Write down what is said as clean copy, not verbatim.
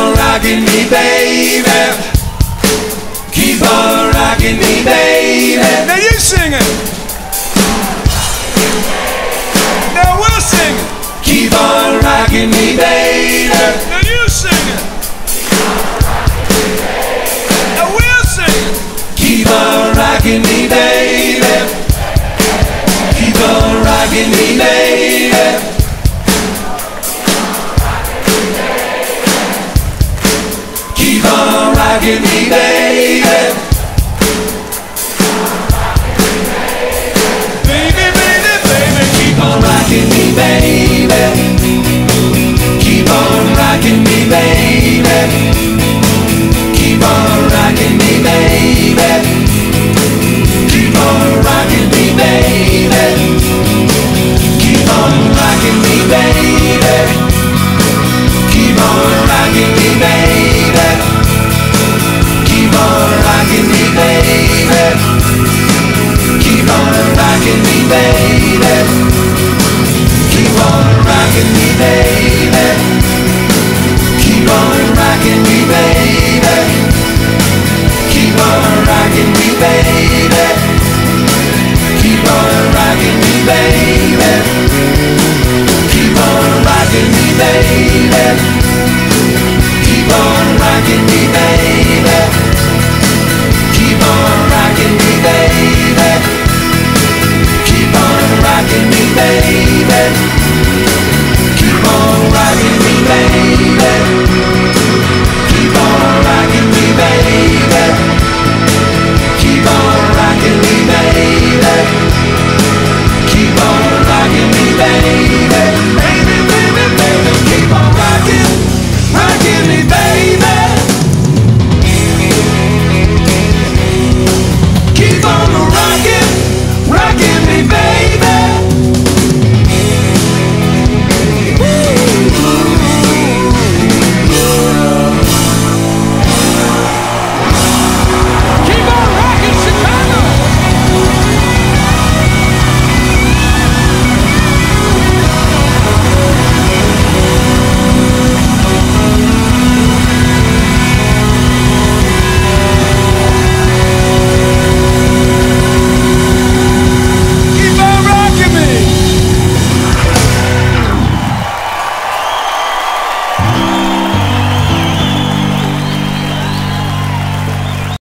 on rocking me, baby. Keep on rocking me, baby. Now you sing it. Now we'll sing it. Keep on rocking me, baby. Now you sing it. Now we'll sing it. Keep on rocking me, baby. Keep on rocking me, baby. Keep on rocking me, baby. Baby, baby, baby. Keep on rocking me, baby. Keep on rocking me, baby.